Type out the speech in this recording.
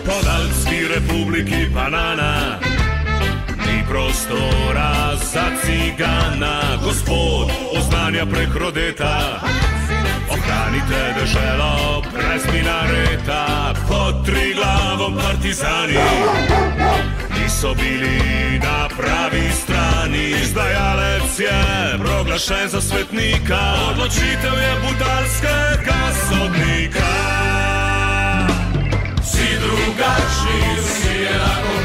po Alpski republiki banana, ni prostora za cigana. Gospod oznanja prek rodeta, ohranite deželo brez minareta. Pod Triglavom partizani niso bili na pravi strani. Izdajalec je proglašen za svetnika, odločitev je budalskega sodnika. Si drugačni, si enako